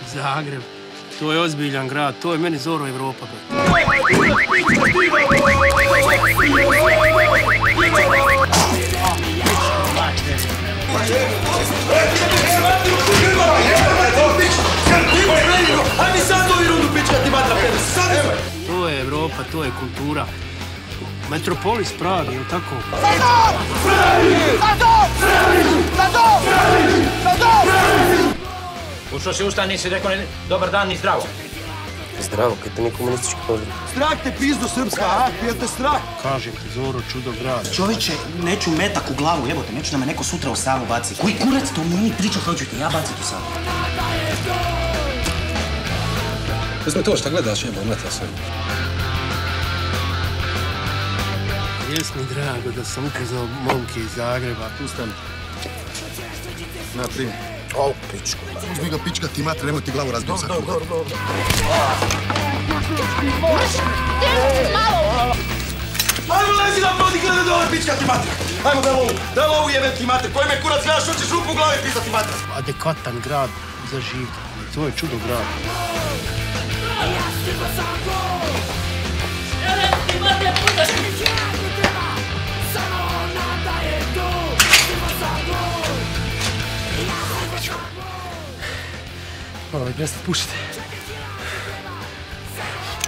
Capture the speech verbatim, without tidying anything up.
Zagreb, to je ozbiljan grad, to je meni Zoro Evropa. To je Evropa, to je kultura. Metropolis Praga, je li tako? Ušao si usta, nisi rekao ni dobar dan, ni zdravo. Zdravo, kaj te nije komunistički pozdrav. Strah te pizdu srpska, a? Jel te strah? Kažem ti, Zoro, čudo grad. Čovječe, neću metak u glavu, jebote, neću da me neko sutra u Savu baci. Koji kurac to meni priča, hoću ti ja baciti u Savu. Uzmi to, šta gledaš, jebo, umeta se. Jes mi drago da sam upoznao momke iz Zagreba. Pustam. Na prim. O, pičku. Uzmi ga pička ti matre, nemoj ti glavu razbiti. Dobro, dobro, dobro. Ajmo lezi na podi gleda dole, pička ti matre. Ajmo da lovu, da lovu jebem ti matre. Koji me kurac gledaš, hoćeš rupu u glavi pizda ti matre. Adekvatan grad za život. To je čudo grad. Malo mi prestati pušiti.